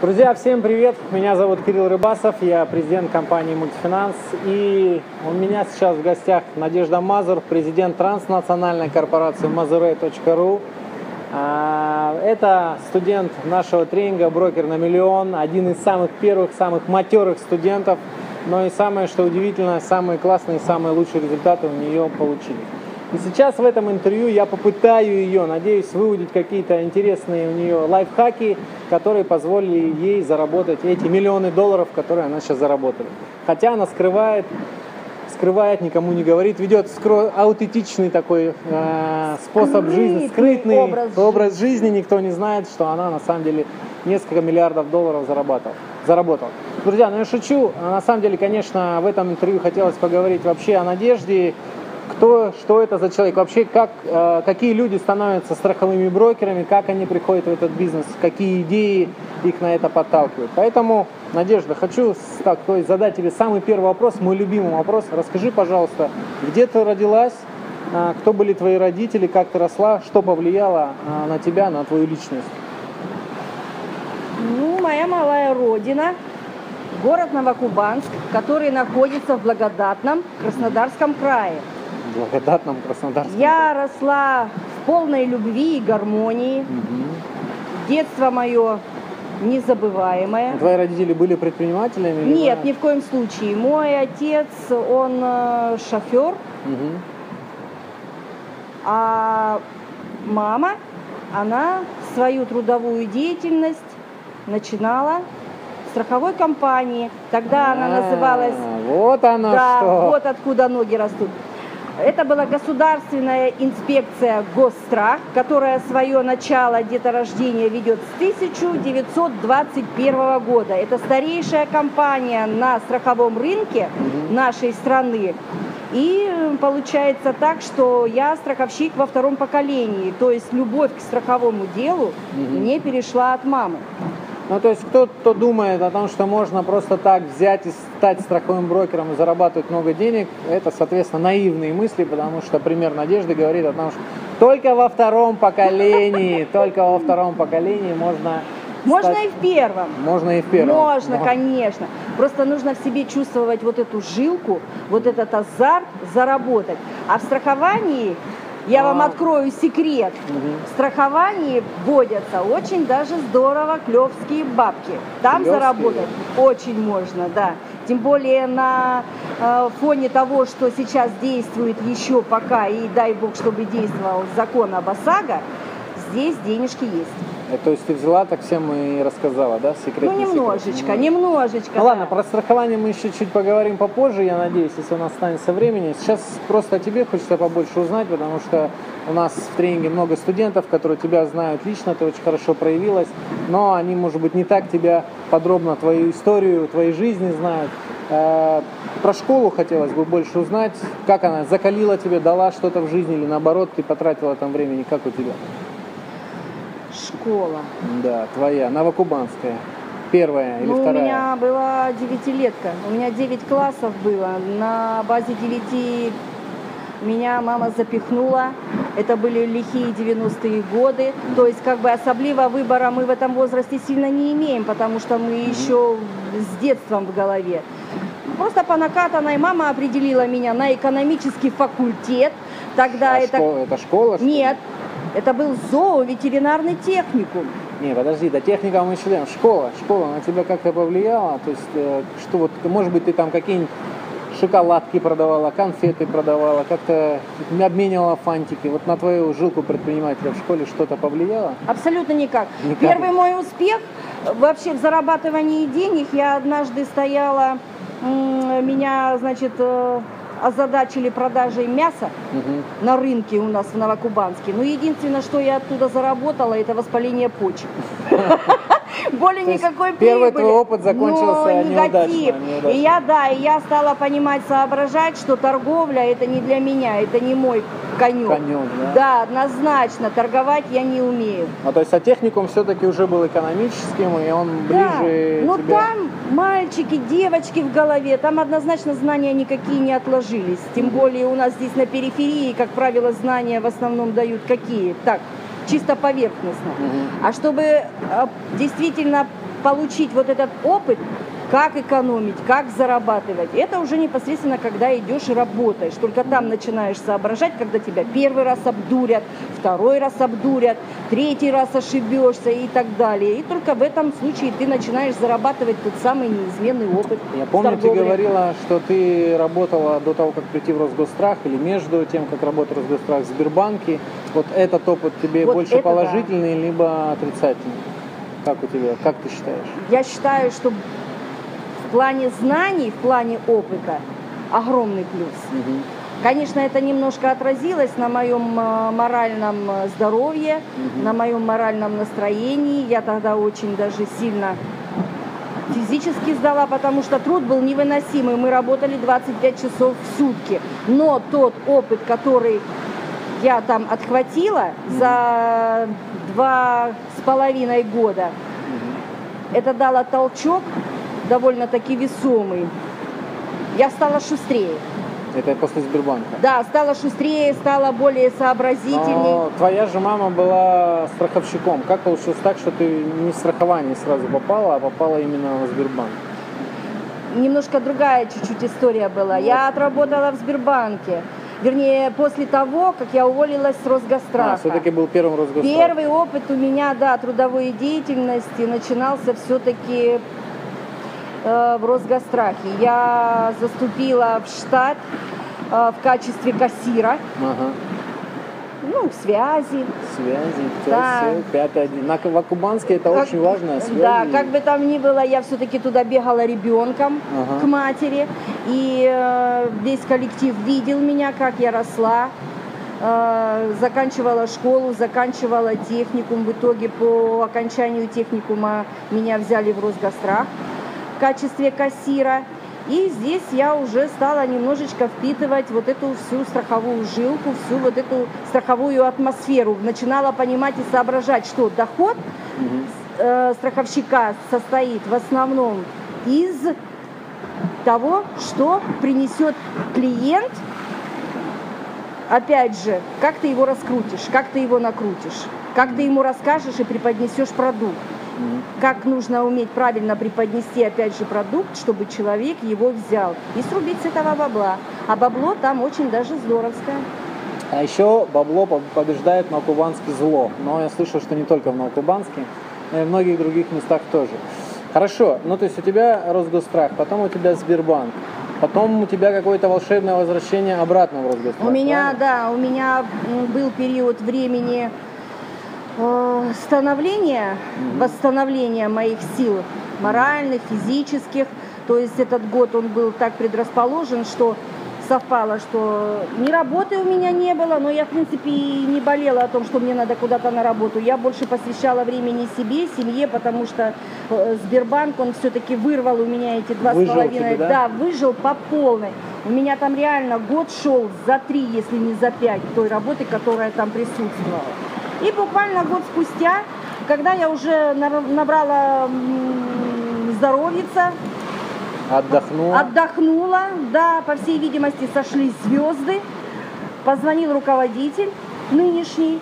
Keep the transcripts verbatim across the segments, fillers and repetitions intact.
Друзья, всем привет! Меня зовут Кирилл Рыбасов, я президент компании Мультифинанс. И у меня сейчас в гостях Надежда Мазур, президент транснациональной корпорации Mazure точка ру. Это студент нашего тренинга «Брокер на миллион», один из самых первых, самых матерых студентов. Но и самое, что удивительно, самые классные, самые лучшие результаты у нее получились. И сейчас в этом интервью я попытаю ее, надеюсь, выудить какие-то интересные у нее лайфхаки, которые позволили ей заработать эти миллионы долларов, которые она сейчас заработала. Хотя она скрывает, скрывает, никому не говорит, ведет аутентичный такой э, способ скрытный жизни, скрытный образ, образ жизни. Никто не знает, что она на самом деле несколько миллиардов долларов зарабатывала. заработала. Друзья, ну я шучу. На самом деле, конечно, в этом интервью хотелось поговорить вообще о Надежде. Кто, что это за человек, вообще как, э, какие люди становятся страховыми брокерами, как они приходят в этот бизнес, какие идеи их на это подталкивают. Поэтому, Надежда, хочу так, то есть задать тебе самый первый вопрос, мой любимый вопрос. Расскажи, пожалуйста, где ты родилась, э, кто были твои родители, как ты росла, что повлияло э, на тебя, на твою личность? Ну, моя малая родина, город Новокубанск, который находится в благодатном Краснодарском крае. Благодатном Краснодарском. Я росла в полной любви и гармонии. Угу. Детство мое незабываемое. Твои родители были предпринимателями? Нет, или... ни в коем случае. Мой отец, он э, шофер, угу. а мама, она свою трудовую деятельность начинала в страховой компании. Тогда она называлась... Вот она да, что! Вот откуда ноги растут. Это была государственная инспекция Госстрах, которая свое начало деторождения ведет с тысяча девятьсот двадцать первого года. Это старейшая компания на страховом рынке mm-hmm. нашей страны. И получается так, что я страховщик во втором поколении. То есть любовь к страховому делу mm-hmm. мне перешла от мамы. Ну, то есть кто-то думает о том, что можно просто так взять и стать страховым брокером и зарабатывать много денег, это, соответственно, наивные мысли, потому что пример Надежды говорит о том, что только во втором поколении, только во втором поколении можно... Можно стать... и в первом. Можно и в первом. Можно, Но... конечно. Просто нужно в себе чувствовать вот эту жилку, вот этот азарт заработать. А в страховании... Я вам открою секрет. Угу. В страховании вводятся очень даже здорово клевские бабки. Там клевские. Заработать очень можно, да. Тем более на э, фоне того, что сейчас действует еще пока, и дай бог, чтобы действовал закон об ОСАГО, здесь денежки есть. То есть ты взяла, так всем и рассказала, да, секрет? Ну, немножечко, секрет. немножечко. Ну, да. Ладно, про страхование мы еще чуть поговорим попозже, я надеюсь, если у нас останется времени. Сейчас просто о тебе хочется побольше узнать, потому что у нас в тренинге много студентов, которые тебя знают лично, ты очень хорошо проявилась, но они, может быть, не так тебя подробно, твою историю, твоей жизни знают. Про школу хотелось бы больше узнать, как она закалила тебе, дала что-то в жизни или наоборот ты потратила там времени, как у тебя? Школа. Да, твоя, новокубанская. Первая или ну, вторая? У меня была девятилетка. У меня девять классов было. На базе девяти меня мама запихнула. Это были лихие девяностые годы. То есть, как бы, особливо выбора мы в этом возрасте сильно не имеем, потому что мы mm-hmm. еще с детством в голове. Просто по накатанной мама определила меня на экономический факультет. Тогда а это... Школа, это школа? Нет. Это был зооветеринарный техникум. Не, подожди, до техника мы еще даем. Школа, школа на тебя как-то повлияла? То есть, э, что вот, может быть, ты там какие-нибудь шоколадки продавала, конфеты продавала, как-то обменивала фантики. Вот на твою жилку предпринимателя в школе что-то повлияло? Абсолютно никак. никак. Первый мой успех вообще в зарабатывании денег, я однажды стояла, меня, значит... озадачили продажей мяса угу. на рынке у нас в Новокубанске. Но единственное, что я оттуда заработала, это воспаление почек. Более никакой прибыли. Первый твой опыт закончился неудачно. И я, да, и я стала понимать, соображать, что торговля это не для меня, это не мой конек. Конек, да? Да, однозначно, торговать я не умею. А то есть, а техникум все-таки уже был экономическим, и он ближе да, но тебе... там мальчики, девочки в голове, там однозначно знания никакие не отложились. Тем более у нас здесь на периферии, как правило, знания в основном дают какие? Так, чисто поверхностно. Угу. А чтобы действительно получить вот этот опыт, как экономить, как зарабатывать. Это уже непосредственно, когда идешь и работаешь. Только там начинаешь соображать, когда тебя первый раз обдурят, второй раз обдурят, третий раз ошибешься и так далее. И только в этом случае ты начинаешь зарабатывать тот самый неизменный опыт. Я помню, ты говорила, что ты работала до того, как прийти в Росгосстрах, или между тем, как работал в Росгосстрах в Сбербанке. Вот этот опыт тебе вот больше это положительный, да. либо отрицательный? Как у тебя? Как ты считаешь? Я считаю, что в плане знаний, в плане опыта огромный плюс. Угу. Конечно, это немножко отразилось на моем моральном здоровье, угу. на моем моральном настроении. Я тогда очень даже сильно физически сдала, потому что труд был невыносимый. Мы работали двадцать пять часов в сутки. Но тот опыт, который я там отхватила угу. за два с половиной года, угу. это дало толчок довольно-таки весомый. Я стала шустрее. Это после Сбербанка? Да, стала шустрее, стала более сообразительней. Но твоя же мама была страховщиком. Как получилось так, что ты не в страхование сразу попала, а попала именно в Сбербанк? Немножко другая чуть-чуть история была. Вот. Я отработала в Сбербанке. Вернее, после того, как я уволилась с Росгостраха. А, все-таки был первым Росгострах. Первый опыт у меня, да, трудовой деятельности начинался все-таки в Росгострахе. Я заступила в штат э, в качестве кассира. Ага. Ну, связи. Связи, да. пятое. На Кубанске это как, очень важно. Связи. Да, как бы там ни было, я все-таки туда бегала ребенком ага. к матери. И э, весь коллектив видел меня, как я росла. Э, заканчивала школу, заканчивала техникум. В итоге по окончанию техникума меня взяли в Росгострах в качестве кассира. И здесь я уже стала немножечко впитывать вот эту всю страховую жилку, всю вот эту страховую атмосферу. Начинала понимать и соображать, что доход mm-hmm. э, страховщика состоит в основном из того, что принесет клиент. Опять же, как ты его раскрутишь, как ты его накрутишь, как ты ему расскажешь и преподнесешь продукт. Как нужно уметь правильно преподнести, опять же, продукт, чтобы человек его взял и срубить с этого бабла. А бабло там очень даже здоровское. А еще бабло побеждает в Новокубанске зло. Но я слышал, что не только в Новокубанске, но и в многих других местах тоже. Хорошо, ну то есть у тебя Росгосстрах, потом у тебя Сбербанк, потом у тебя какое-то волшебное возвращение обратно в Росгосстрах. У меня, да, у меня был период времени становления, mm-hmm. восстановления моих сил моральных, физических. То есть этот год он был так предрасположен, что совпало, что ни работы у меня не было, но я, в принципе, и не болела о том, что мне надо куда-то на работу. Я больше посвящала времени себе, семье, потому что Сбербанк, он все-таки вырвал у меня эти два с половиной. Да? да, выжил по полной. У меня там реально год шел за три, если не за пять, той работы, которая там присутствовала. И буквально год спустя, когда я уже набрала здоровьица, отдохнула. отдохнула, да, по всей видимости, сошлись звезды, позвонил руководитель нынешний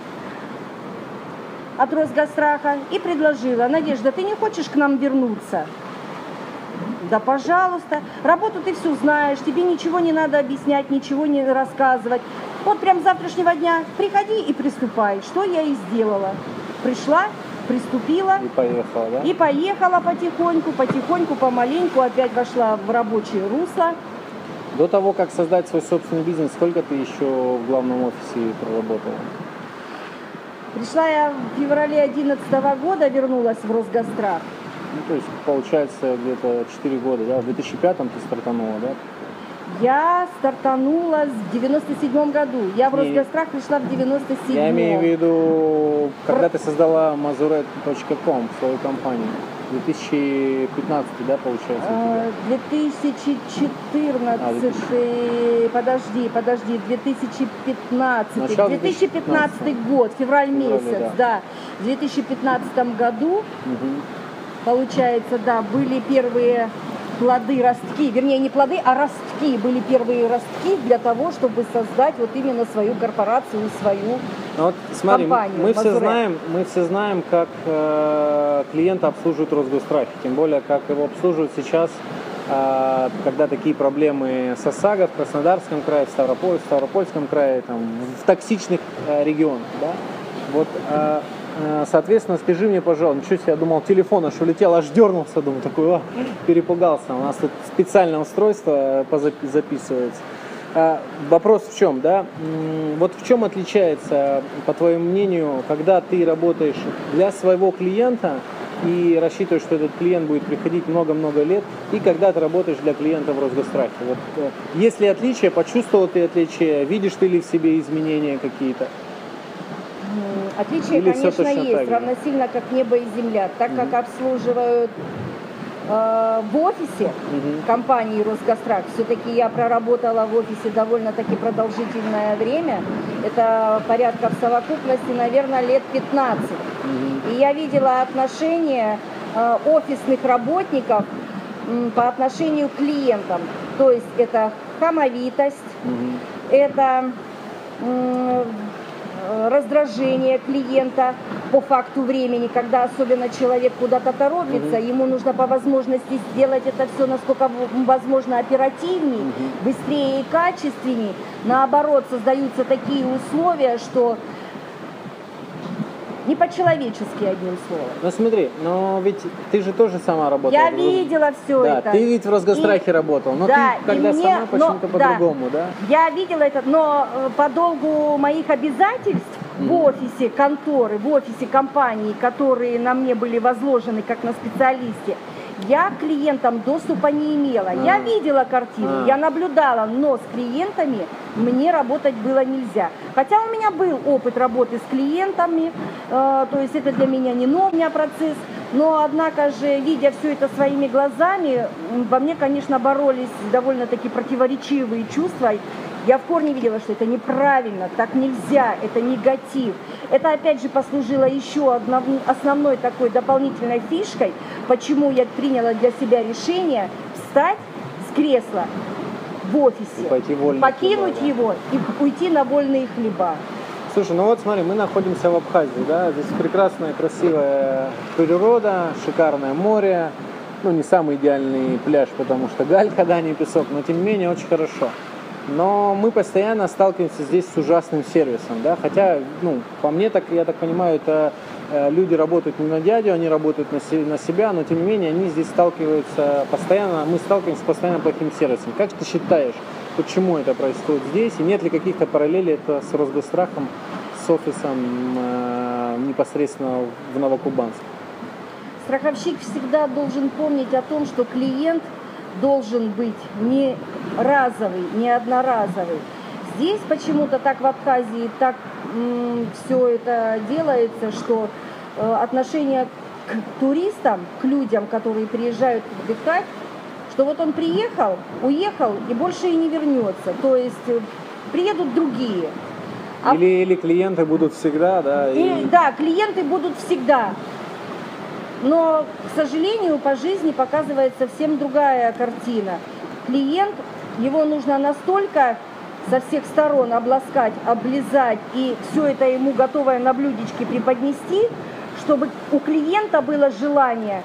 от Росгостраха и предложила: Надежда, ты не хочешь к нам вернуться? Да, пожалуйста. Работу ты всю знаешь, тебе ничего не надо объяснять, ничего не рассказывать. Вот прям с завтрашнего дня приходи и приступай. Что я и сделала. Пришла, приступила. И поехала, да? И поехала потихоньку, потихоньку, помаленьку, опять вошла в рабочее русло. До того, как создать свой собственный бизнес, сколько ты еще в главном офисе проработала? Пришла я в феврале две тысячи одиннадцатого года, вернулась в Росгострах. Ну, то есть, получается, где-то четыре года, да? В две тысячи пятом ты стартанула, да? Я стартанула в девяносто седьмом году. Я в Росгострах пришла в девяносто седьмом. Я имею в виду, когда ты создала Mazuret точка ком, свою компанию. две тысячи пятнадцатый, да, получается? две тысячи четырнадцатый, а, подожди, подожди, две тысячи пятнадцатый, Начало две тысячи пятнадцатый год, февраль месяц, феврале, да. да. В две тысячи пятнадцатом году, угу. получается, да, были первые плоды, ростки, вернее, не плоды, а ростки, были первые ростки для того, чтобы создать вот именно свою корпорацию, свою Ну вот смотри, компанию мы все Мазуре. знаем, мы все знаем, как э, клиента обслуживают Росгосстрахи, тем более, как его обслуживают сейчас, э, когда такие проблемы с ОСАГО в Краснодарском крае, в, Ставрополь, в Ставропольском крае, там, в токсичных э, регионах, да? Вот, э, э, соответственно, скажи мне, пожалуйста, ничего себе, я думал, телефон аж улетел, аж дернулся, думаю, такой, о, перепугался, у нас тут специальное устройство записывается. Вопрос в чем, да? Вот в чем отличается, по твоему мнению, когда ты работаешь для своего клиента и рассчитываешь, что этот клиент будет приходить много-много лет, и когда ты работаешь для клиента в Росгосстрахе? Вот, есть ли отличия, почувствовал ты отличия, видишь ты ли в себе изменения какие-то? Отличия, Или конечно, есть, же? равносильно как небо и земля, так как mm-hmm. обслуживают в офисе uh-huh. компании Росгосстрах. Все-таки я проработала в офисе довольно-таки продолжительное время. Это порядка в совокупности, наверное, лет пятнадцать. Uh-huh. И я видела отношение офисных работников по отношению к клиентам. То есть это хамовитость, uh-huh. это раздражение клиента по факту времени, когда особенно человек куда-то торопится, mm-hmm. ему нужно по возможности сделать это все насколько возможно оперативнее, mm-hmm. быстрее и качественнее. Наоборот, создаются такие условия, что не по-человечески, одним словом. Ну смотри, но ведь ты же тоже сама работала. Я видела все да, это. Ты ведь в Росгосстрахе и, работала, но да, ты когда мне, сама почему-то но, по-другому, да. да? Я видела это, но по долгу моих обязательств mm-hmm. в офисе конторы, в офисе компании, которые на мне были возложены как на специалисте, я к клиентам доступа не имела. А. Я видела картину, а. я наблюдала, но с клиентами мне работать было нельзя. Хотя у меня был опыт работы с клиентами, э, то есть это для меня не новый процесс, но однако же, видя все это своими глазами, во мне, конечно, боролись довольно-таки противоречивые чувства. Я в корне видела, что это неправильно, так нельзя, это негатив. Это опять же послужило еще одной, основной такой дополнительной фишкой, почему я приняла для себя решение встать с кресла в офисе, покинуть хлеба, его да. и уйти на вольные хлеба. Слушай, ну вот смотри, мы находимся в Абхазии, да, здесь прекрасная, красивая природа, шикарное море, ну не самый идеальный пляж, потому что галька, да, не песок, но тем не менее очень хорошо. Но мы постоянно сталкиваемся здесь с ужасным сервисом, да, хотя, ну, по мне, так, я так понимаю, это э, люди работают не на дядю, они работают на, се- на себя, но тем не менее они здесь сталкиваются постоянно, мы сталкиваемся с постоянно плохим сервисом. Как ты считаешь, почему это происходит здесь, и нет ли каких-то параллелей это с Росгосстрахом, с офисом э, непосредственно в Новокубанске? Страховщик всегда должен помнить о том, что клиент должен быть не разовый, не одноразовый. Здесь почему-то так в Абхазии так м, все это делается, что э, отношение к туристам, к людям, которые приезжают отдыхать, что вот он приехал, уехал и больше и не вернется. То есть э, приедут другие. А... Или, или клиенты будут всегда, да? И... И, да, клиенты будут всегда. Но, к сожалению, по жизни показывается совсем другая картина. Клиент, его нужно настолько со всех сторон обласкать, облизать и все это ему готовое на блюдечке преподнести, чтобы у клиента было желание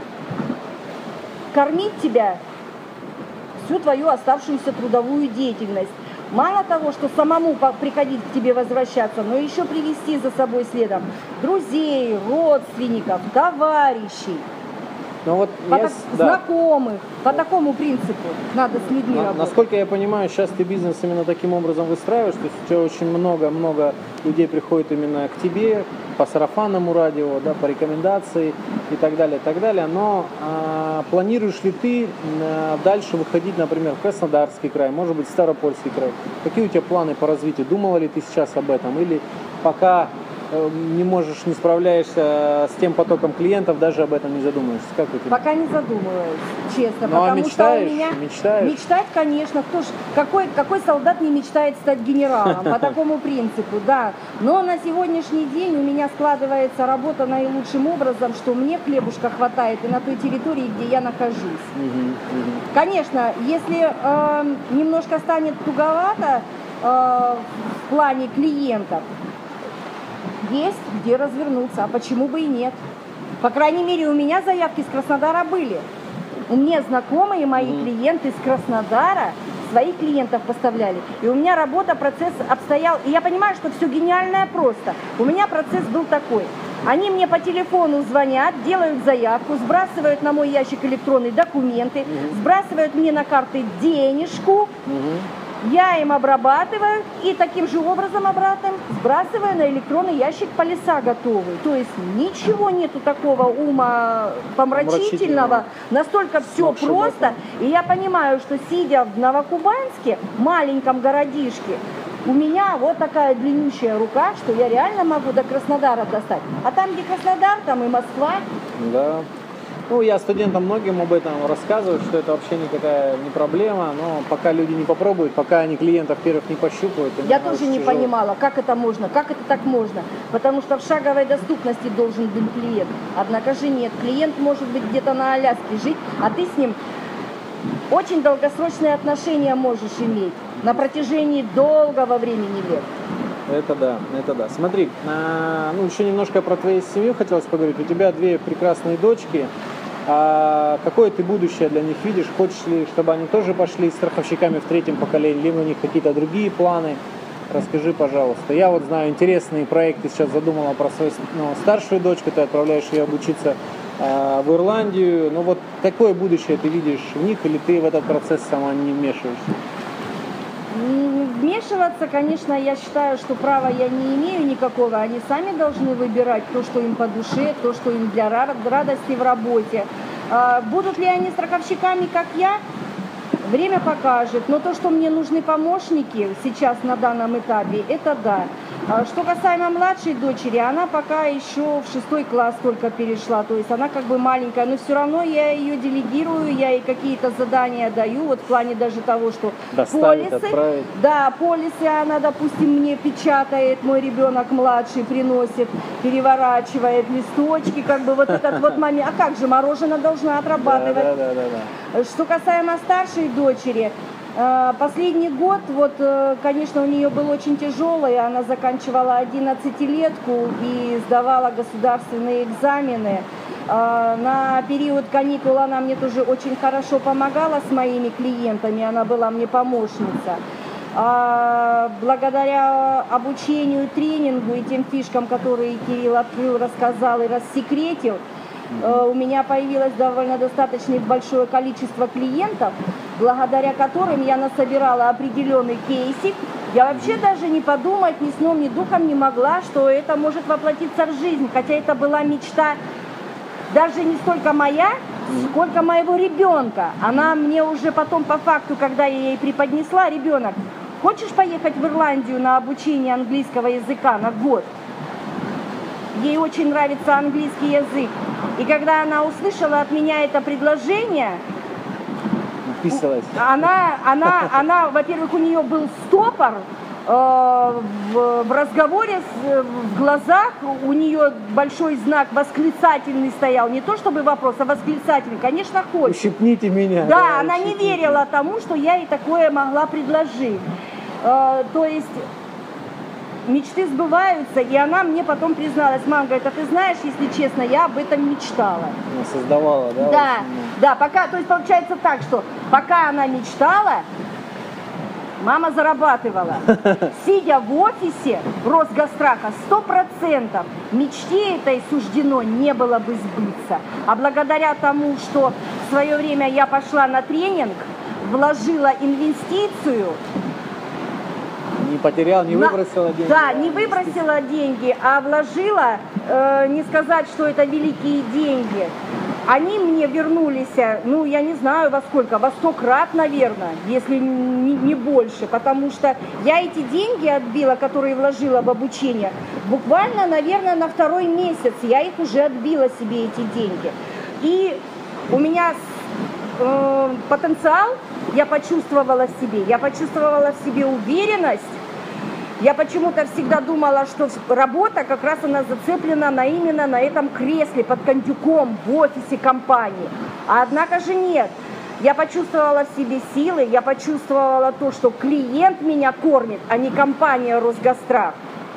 кормить тебя всю твою оставшуюся трудовую деятельность. Мало того, что самому приходить к тебе возвращаться, но еще привести за собой следом друзей, родственников, товарищей, ну, вот по я, так, да. знакомых. По такому принципу надо с людьми На, работать. Насколько я понимаю, сейчас ты бизнес именно таким образом выстраиваешь, то есть у тебя очень много-много людей приходит именно к тебе по сарафанному радио, да, по рекомендации и так далее, и так далее. Но а, планируешь ли ты а, дальше выходить, например, в Краснодарский край, может быть, в Ставропольский край? Какие у тебя планы по развитию? Думала ли ты сейчас об этом? Или пока не можешь, не справляешься с тем потоком клиентов, даже об этом не задумываешься? Как у тебя? Пока не задумываюсь, честно. Ну, потому а мечтаешь, что у меня... мечтаешь? Мечтать, конечно. Кто ж... какой, какой солдат не мечтает стать генералом? По такому принципу, да. Но на сегодняшний день у меня складывается работа наилучшим образом, что мне хлебушка хватает и на той территории, где я нахожусь. Конечно, если э, немножко станет туговато э, в плане клиентов, есть где развернуться, а почему бы и нет? По крайней мере, у меня заявки с Краснодара были. У меня знакомые мои mm-hmm. клиенты из Краснодара своих клиентов поставляли. И у меня работа, процесс обстоял. И я понимаю, что все гениальное просто. У меня процесс был такой. Они мне по телефону звонят, делают заявку, сбрасывают на мой ящик электронные документы, mm-hmm. сбрасывают мне на карты денежку. Mm-hmm. Я им обрабатываю и таким же образом обратным сбрасываю на электронный ящик полиса готовые. То есть ничего нету такого ума помрачительного, настолько все просто. И я понимаю, что сидя в Новокубанске, маленьком городишке, у меня вот такая длиннющая рука, что я реально могу до Краснодара достать. А там, где Краснодар, там и Москва. Да. Ну, я студентам многим об этом рассказываю, что это вообще никакая не проблема, но пока люди не попробуют, пока они клиентов первых не пощупают. Я тоже не тяжело. понимала, как это можно, как это так можно, потому что в шаговой доступности должен быть клиент. Однако же нет, клиент может быть где-то на Аляске жить, а ты с ним очень долгосрочные отношения можешь иметь на протяжении долгого времени лет. Это да, это да. Смотри, а, ну еще немножко про твою семью хотелось поговорить. У тебя две прекрасные дочки. А какое ты будущее для них видишь? Хочешь ли, чтобы они тоже пошли страховщиками в третьем поколении, либо у них какие-то другие планы? Расскажи, пожалуйста. Я вот знаю интересные проекты, сейчас задумала про свою ну, старшую дочку, ты отправляешь ее обучиться а, в Ирландию. Ну вот какое будущее ты видишь в них, или ты в этот процесс сама не вмешиваешься? Вмешиваться, конечно, я считаю, что права я не имею никакого. Они сами должны выбирать то, что им по душе, то, что им для радости в работе. Будут ли они страховщиками, как я? Время покажет. Но то, что мне нужны помощники сейчас на данном этапе, это да. Что касаемо младшей дочери, она пока еще в шестой класс только перешла, то есть она как бы маленькая, но все равно я ее делегирую, я ей какие-то задания даю, вот в плане даже того, что доставить, полисы, отправить. Да, полисы она, допустим, мне печатает, мой ребенок младший приносит, переворачивает листочки, как бы вот этот вот момент, а как же, мороженое должна отрабатывать. Да, да, да, да. Что касаемо старшей дочери, последний год, вот, конечно, у нее был очень тяжелый, она заканчивала одиннадцатилетку и сдавала государственные экзамены. На период каникул она мне тоже очень хорошо помогала с моими клиентами, она была мне помощница. Благодаря обучению, тренингу и тем фишкам, которые Кирилл открыл, рассказал и рассекретил, у меня появилось довольно достаточно большое количество клиентов, благодаря которым я насобирала определенный кейсик. Я вообще даже не подумать ни сном, ни духом не могла, что это может воплотиться в жизнь, хотя это была мечта даже не столько моя, сколько моего ребенка. Она мне уже потом по факту, когда я ей преподнесла: ребенок, хочешь поехать в Ирландию на обучение английского языка на год? Ей очень нравится английский язык. И когда она услышала от меня это предложение, Вписалась. она, она, она, во-первых, у нее был стопор э, в, в разговоре, с, в глазах, у нее большой знак восклицательный стоял, не то чтобы вопрос, а восклицательный, конечно, хочет. Ущипните меня. Да, да она ущипните. не верила тому, что я ей такое могла предложить. Э, то есть мечты сбываются, и она мне потом призналась: мам, говорит, а ты знаешь, если честно, я об этом мечтала. Она создавала, да? Да, да, пока, то есть получается так, что пока она мечтала, мама зарабатывала. Сидя в офисе Росгостраха, сто процентов мечте этой суждено не было бы сбыться. А благодаря тому, что в свое время я пошла на тренинг, вложила инвестицию, Не потерял, не на... выбросила деньги. Да, не выбросила деньги, а вложила, э, не сказать, что это великие деньги. Они мне вернулись, ну, я не знаю во сколько, во сто крат, наверное, если не, не больше, потому что я эти деньги отбила, которые вложила в обучение, буквально, наверное, на второй месяц я их уже отбила себе, эти деньги. И у меня э, потенциал я почувствовала в себе, я почувствовала в себе уверенность. Я почему-то всегда думала, что работа как раз она зацеплена на, именно на этом кресле под кондюком в офисе компании. А однако же нет. Я почувствовала в себе силы, я почувствовала то, что клиент меня кормит, а не компания Росгострах.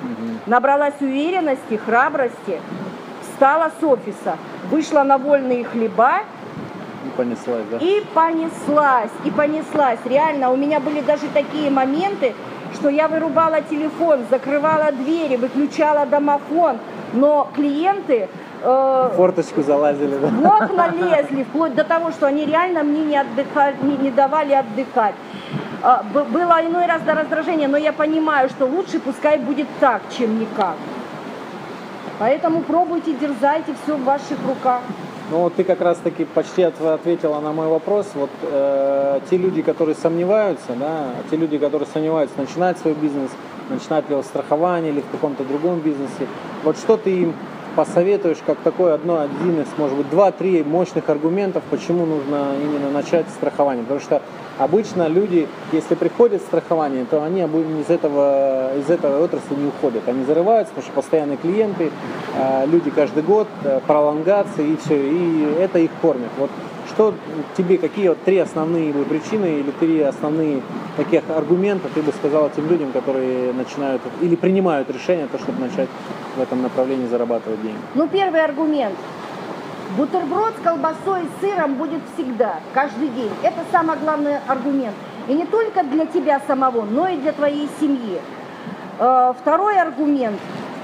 Угу. Набралась уверенности, храбрости, встала с офиса, вышла на вольные хлеба. И понеслась, да? И понеслась, и понеслась. Реально, у меня были даже такие моменты, что я вырубала телефон, закрывала двери, выключала домофон, но клиенты... Э, форточку залазили, да? В окна лезли, вплоть до того, что они реально мне не, отдыхали, не, не давали отдыхать. Э, было иной раз до раздражения, но я понимаю, что лучше пускай будет так, чем никак. Поэтому пробуйте, дерзайте, все в ваших руках. Ну вот ты как раз-таки почти ответила на мой вопрос. Вот э, те люди, которые сомневаются, да, те люди, которые сомневаются, начинать свой бизнес, начинать ли в страховании или в каком-то другом бизнесе, вот что ты им посоветуешь, как такой одно, один из, может быть, два-три мощных аргументов, почему нужно именно начать страхование? Потому что обычно люди, если приходят в страхование, то они из этого, из этой отрасли не уходят. Они зарываются, потому что постоянные клиенты, люди каждый год, пролонгации и все, и это их кормит. Вот что тебе, какие вот три основные причины или три основные таких аргумента ты бы сказала тем людям, которые начинают или принимают решение, то, чтобы начать в этом направлении зарабатывать деньги? Ну, первый аргумент. Бутерброд с колбасой и сыром будет всегда, каждый день. Это самый главный аргумент. И не только для тебя самого, но и для твоей семьи. Второй аргумент.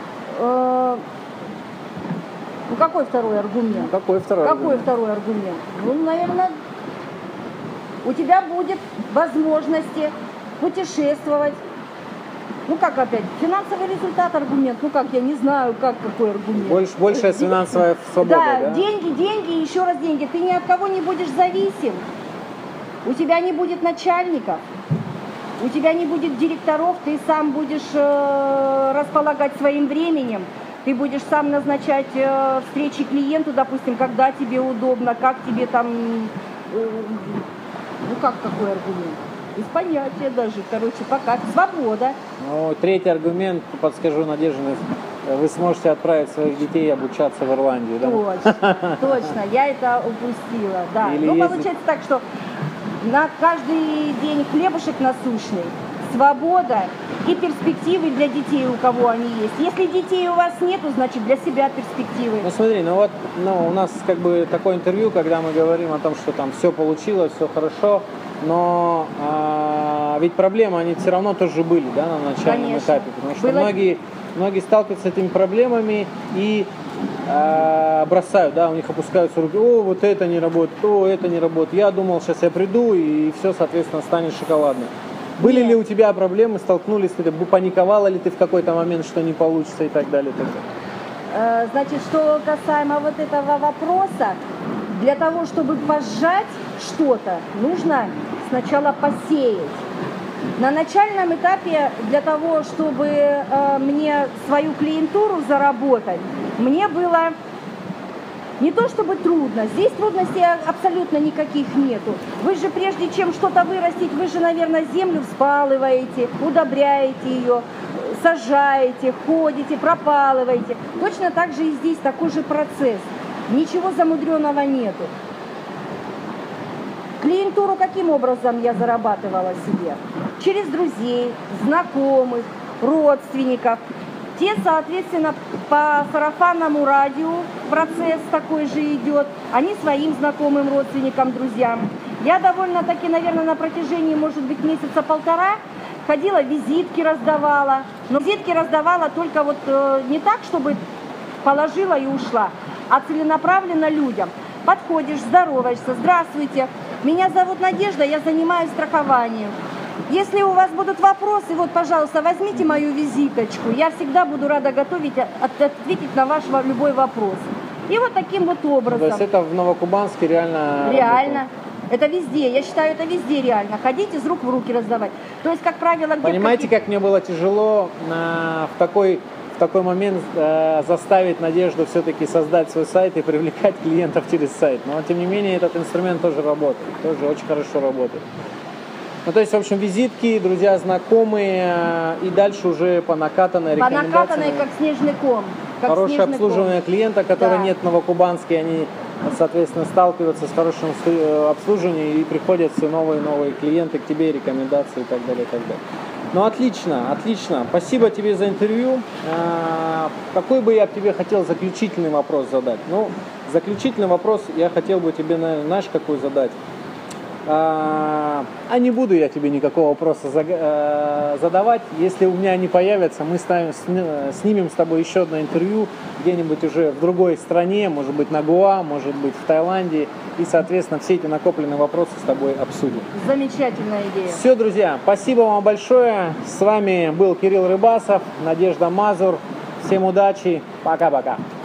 Ну, какой второй аргумент? Ну, какой второй какой аргумент? второй аргумент? Ну, наверное, у тебя будет возможности путешествовать. Ну, как опять? Финансовый результат аргумент. Ну, как, я не знаю, как, какой аргумент. Больше, большая финансовая свобода, да? Да, деньги, деньги и еще раз деньги. Ты ни от кого не будешь зависим. У тебя не будет начальников. У тебя не будет директоров. Ты сам будешь э, располагать своим временем. Ты будешь сам назначать э, встречи клиенту, допустим, когда тебе удобно, как тебе там... Э, ну, как какой аргумент? Без понятия даже. Короче, пока. Свобода. Ну, третий аргумент, подскажу, Надежда, вы сможете отправить своих детей обучаться в Ирландию, да? Точно, точно. Я это упустила, да. Или ну, если... получается так, что на каждый день хлебушек насущный, свобода и перспективы для детей, у кого они есть. Если детей у вас нету, значит для себя перспективы. Ну смотри, ну вот ну, у нас как бы такое интервью, когда мы говорим о том, что там все получилось, все хорошо, но а, ведь проблемы, они все равно тоже были, да, на начальном Конечно. этапе, потому что Было... многие, многие сталкиваются с этими проблемами и а, бросают, да, у них опускаются руки, о, вот это не работает, о, это не работает, я думал, сейчас я приду и все, соответственно, станет шоколадно. Были Нет. ли у тебя проблемы, столкнулись ли ты, паниковала ли ты в какой-то момент, что не получится и так далее? И так далее? Значит, что касаемо вот этого вопроса, для того, чтобы пожать что-то, нужно сначала посеять. На начальном этапе для того, чтобы э, мне свою клиентуру заработать, мне было не то чтобы трудно, здесь трудностей абсолютно никаких нету. Вы же прежде чем что-то вырастить, вы же, наверное, землю вспалываете, удобряете ее, сажаете, ходите, пропалываете. Точно так же и здесь такой же процесс. Ничего замудренного нету. Клиентуру каким образом я зарабатывала себе? Через друзей, знакомых, родственников. Те, соответственно, по сарафанному радио процесс такой же идет. Они своим знакомым, родственникам, друзьям. Я довольно-таки, наверное, на протяжении, может быть, месяца полтора ходила, визитки раздавала. Но визитки раздавала только вот э, не так, чтобы положила и ушла, а целенаправленно людям. Подходишь, здороваешься, здравствуйте, меня зовут Надежда, я занимаюсь страхованием. Если у вас будут вопросы, вот, пожалуйста, возьмите мою визиточку. Я всегда буду рада готовить, ответить на ваш любой вопрос. И вот таким вот образом. То есть это в Новокубанске реально? Реально. Работает. Это везде. Я считаю, это везде реально. Ходить из рук в руки раздавать. То есть, как правило, где-то... Понимаете, как мне было тяжело на, в такой... в такой момент э, заставить Надежду все-таки создать свой сайт и привлекать клиентов через сайт. Но, тем не менее, этот инструмент тоже работает, тоже очень хорошо работает. Ну, то есть, в общем, визитки, друзья, знакомые, э, и дальше уже по накатанной рекомендации. По накатанной, как снежный ком. Как Хорошее снежный обслуживание ком. клиента, которого да. нет в Новокубанске, они, соответственно, сталкиваются с хорошим обслуживанием и приходят все новые и новые клиенты к тебе, рекомендации и так далее, и так далее. Ну, отлично, отлично. Спасибо тебе за интервью. А, какой бы я тебе хотел заключительный вопрос задать? Ну, заключительный вопрос я хотел бы тебе, наверное, знаешь, какой задать? А, а не буду я тебе никакого вопроса задавать. Если у меня не появится, мы ставим, снимем с тобой еще одно интервью где-нибудь уже в другой стране, может быть на Гоа, может быть в Таиланде. И, соответственно, все эти накопленные вопросы с тобой обсудим. Замечательная идея. Все, друзья, спасибо вам большое. С вами был Кирилл Рыбасов, Надежда Мазур. Всем удачи. Пока-пока.